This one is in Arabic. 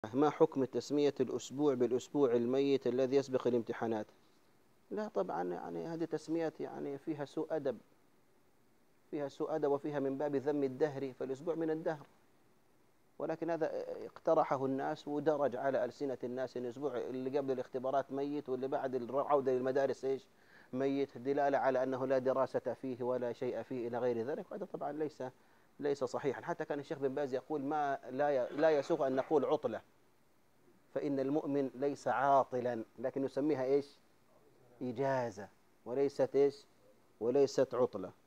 ما حكم تسمية الأسبوع بالأسبوع الميت الذي يسبق الامتحانات؟ لا طبعا، يعني هذه تسميات يعني فيها سوء أدب، فيها سوء أدب وفيها من باب ذم الدهر، فالأسبوع من الدهر. ولكن هذا اقترحه الناس ودرج على ألسنة الناس إن الأسبوع اللي قبل الاختبارات ميت واللي بعد العودة للمدارس إيش ميت، دلالة على أنه لا دراسة فيه ولا شيء فيه إلى غير ذلك. وهذا طبعا ليس صحيحا. حتى كان الشيخ بن باز يقول ما لا يسوغ أن نقول عطلة، فإن المؤمن ليس عاطلا، لكن نسميها إيش إجازة وليست إيش وليست عطلة.